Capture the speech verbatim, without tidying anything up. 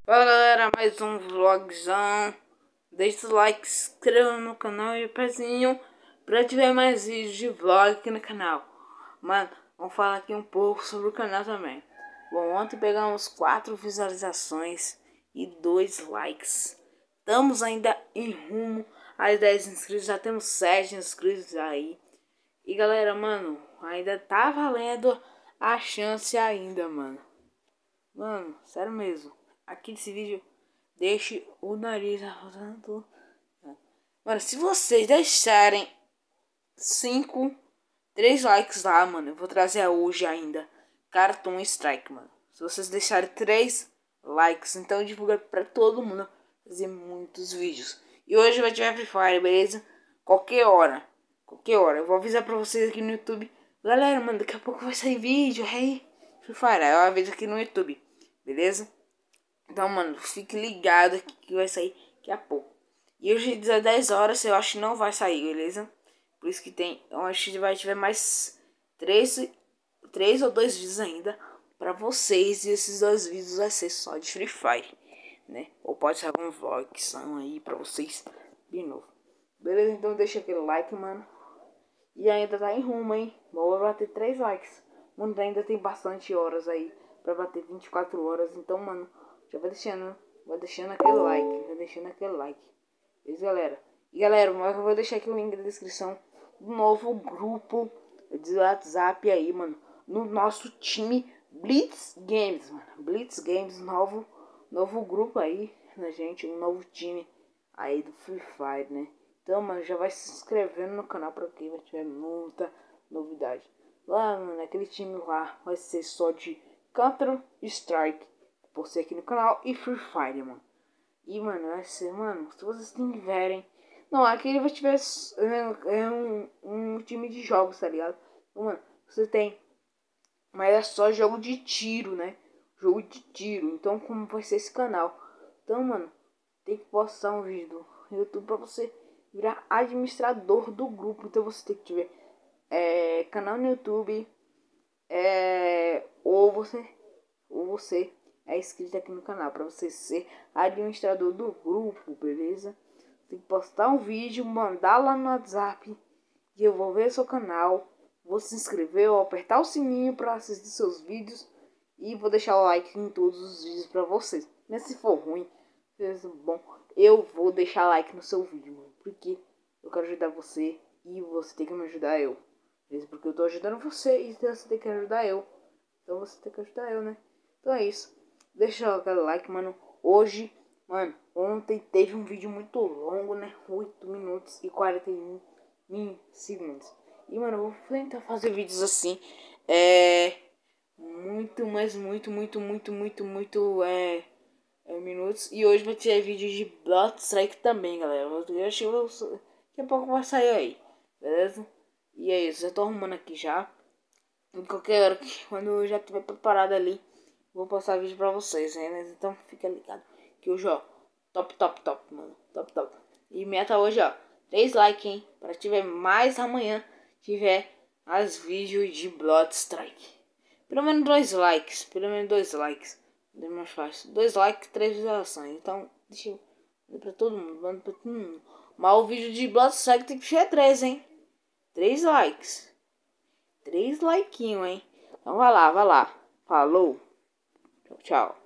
Fala galera, mais um vlogzão. Deixa o like, se inscreva no canal e o pezinho pra tiver mais vídeos de vlog aqui no canal. Mano, vamos falar aqui um pouco sobre o canal também. Bom, ontem pegamos quatro visualizações e dois likes. Estamos ainda em rumo às dez inscritos, já temos sete inscritos aí. E galera, mano, ainda tá valendo a chance ainda, mano. Mano, sério mesmo. Aqui nesse vídeo, deixe o nariz rodando. Mano, se vocês deixarem cinco, três likes lá, mano, eu vou trazer hoje ainda Cartoon Strike, mano. Se vocês deixarem três likes, então divulga pra todo mundo fazer muitos vídeos. E hoje vai tiver Free Fire, beleza? Qualquer hora, qualquer hora. Eu vou avisar pra vocês aqui no YouTube. Galera, mano, daqui a pouco vai sair vídeo, hey, Free Fire. Aí eu aviso aqui no YouTube, beleza? Então, mano, fique ligado que vai sair daqui a pouco. E hoje às dez horas eu acho que não vai sair, beleza? Por isso que tem, eu acho que vai tiver mais três, três ou dois vídeos ainda pra vocês. E esses dois vídeos vai ser só de Free Fire, né? Ou pode ser algum vlog que são aí pra vocês de novo. Beleza? Então deixa aquele like, mano. E ainda tá em rumo, hein? Vou bater três likes. Mano, ainda tem bastante horas aí pra bater vinte e quatro horas. Então, mano, já vai deixando, vai deixando aquele like, vai deixando aquele like. Beleza, galera? E galera, eu vou deixar aqui o link na descrição do novo grupo de WhatsApp aí, mano. No nosso time Blitz Games, mano. Blitz Games, novo, novo grupo aí, né, gente? Um novo time aí do Free Fire, né? Então, mano, já vai se inscrevendo no canal pra quem vai tiver muita novidade. Lá, mano, aquele time lá vai ser só de Counter Strike por ser aqui no canal e Free Fire, mano. E, mano, vai ser, mano, se vocês tiverem... Não, aqui vai tiver é, é um, um time de jogos, tá ligado? Então, mano, você tem... Mas é só jogo de tiro, né? Jogo de tiro. Então, como vai ser esse canal? Então, mano, tem que postar um vídeo no YouTube pra você virar administrador do grupo. Então, você tem que tiver é, canal no YouTube. É, ou você... Ou você... é inscrito aqui no canal para você ser administrador do grupo, beleza? Tem que postar um vídeo, mandar lá no WhatsApp e eu vou ver seu canal, vou se inscrever, vou apertar o sininho para assistir seus vídeos e vou deixar o like em todos os vídeos para vocês. Mas se for ruim, se bom, eu vou deixar like no seu vídeo, mano, porque eu quero ajudar você e você tem que me ajudar eu, beleza? Porque eu tô ajudando você e você tem que ajudar eu, então você tem que ajudar eu, né? Então é isso. Deixa aquele like, mano. Hoje, mano, ontem teve um vídeo muito longo, né? oito minutos e quarenta e um segundos. E, mano, eu vou tentar fazer vídeos assim. É... Muito, mas muito, muito, muito, muito, muito, é... é minutos. E hoje vai ter vídeo de Blood Strike também, galera. Eu acho que eu... daqui a pouco vai sair aí. Beleza? E é isso. Eu tô arrumando aqui já. Em qualquer hora, quando eu já estiver preparado ali, vou postar vídeo pra vocês, né? Então fica ligado que hoje, ó, top, top, top, mano. Top, top. E meta hoje, ó, três likes, hein? Pra tiver mais amanhã, tiver as vídeos de Blood Strike. Pelo menos dois likes, pelo menos dois likes. É mais fácil. Dois likes, três visualizações. Então, deixa eu ver pra todo mundo, mano, pra todo mundo. Mas o vídeo de Blood Strike tem que ser três, hein? Três likes. Três likeinhos, hein? Então vai lá, vai lá. Falou. Tchau, tchau.